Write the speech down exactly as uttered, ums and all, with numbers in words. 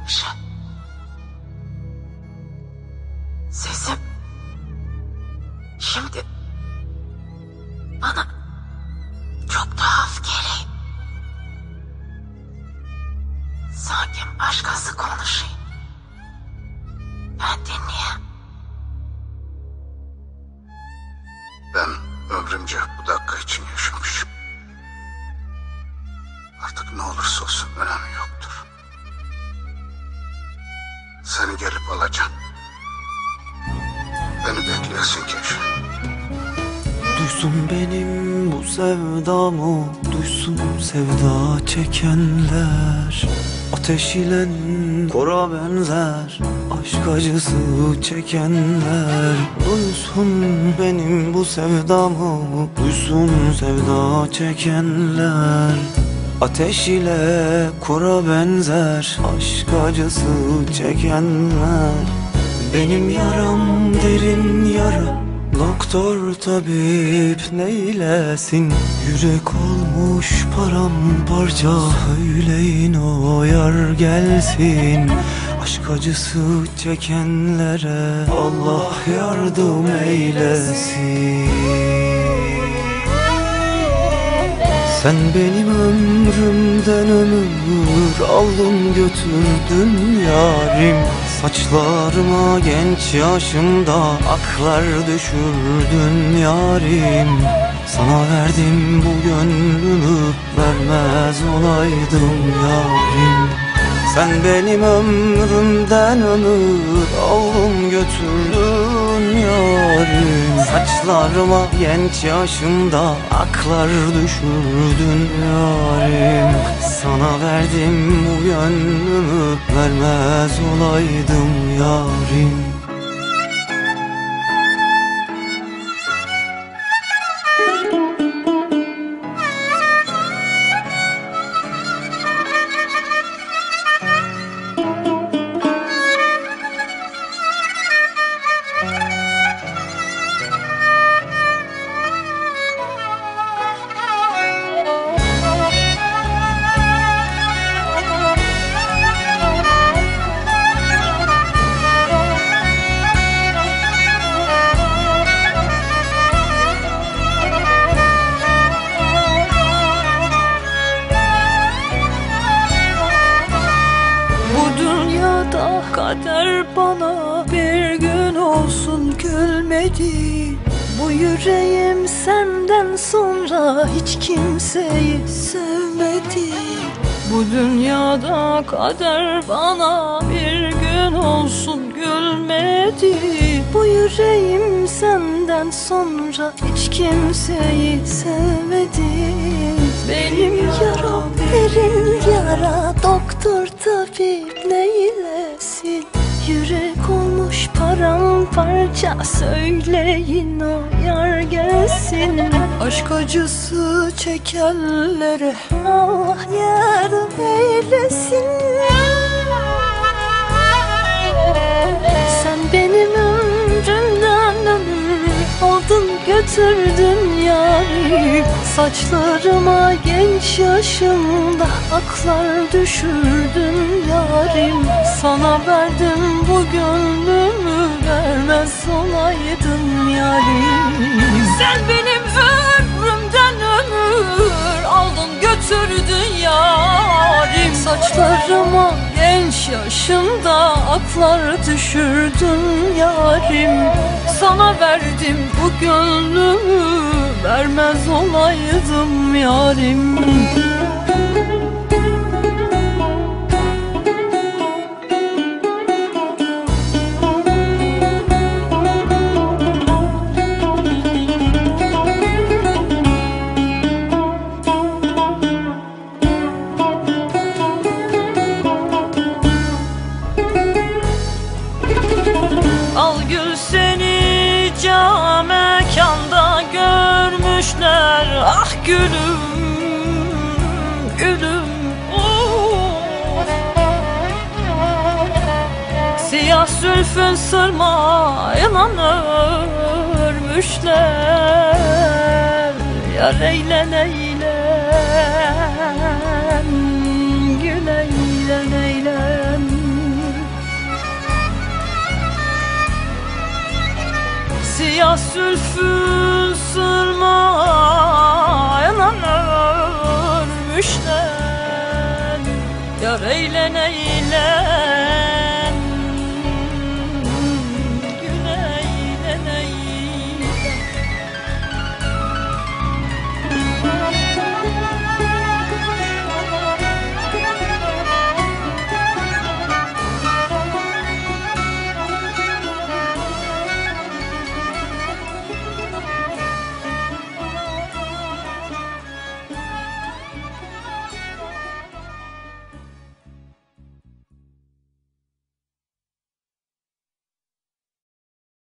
Şey, sesim şimdi bana çok tuhaf geliyor. Sanki başkası konuşuyor. Ben dinleyeyim. Ben ömrümce bu dakika için yaşamışım. Artık ne olursa olsun önemi yoktur. Seni gelip alacağım. Beni bekleyesin keşke. Duysun benim bu sevdamı, duysun sevda çekenler. Ateş ile kora benzer aşk acısı çekenler. Duysun benim bu sevdamı, duysun sevda çekenler. Ateş ile kora benzer aşk acısı çekenler. Benim yaram derin yara, doktor tabip neylesin? Yürek olmuş paramparça, söyleyin o yar gelsin. Aşk acısı çekenlere Allah yardım eylesin. Sen benim ömrümden ömür aldın götürdün yarim. Saçlarıma genç yaşımda aklar düşürdün yarim. Sana verdim bu gönlümü, vermez olaydım yarim. Sen benim ömrümden ömür aldın götürdün yarim. Saçlarıma genç yaşımda aklar düşürdün yarim. Sana verdim bu gönlümü, vermez olaydım yarim. Kader bana bir gün olsun gülmedi. Bu yüreğim senden sonra hiç kimseyi sevmedi. Bu dünyada kader bana bir gün olsun gülmedi. Bu yüreğim senden sonra hiç kimseyi sevmedi. Benim yaram derin yara, doktor tabip neylesin? Yürek olmuş paramparça, söyleyin o yar gelsin. Aşk acısı çekenlere Allah yardım eylesin. Sen benim ömrümden ömür aldın götürdün yarim. Saçlarıma genç yaşımda aklar düşürdün yarim. Sana verdim bu gönlümü, vermez olaydım yarim. Sen benim ömrümden ömür aldın götürdün yarim. Saçlarıma genç yaşımda aklar düşürdün yarim. Sana verdim bu gönlümü, vermez olaydım yarim. Al gül seni cam mekanda görmüşler. Ah gülüm, gülüm, oh. Siyah zülfün sırmayla örmüşler. Yar eylen eylen, gül eylen eylen. sülfün sırmayan ölmüşler. Yar eylene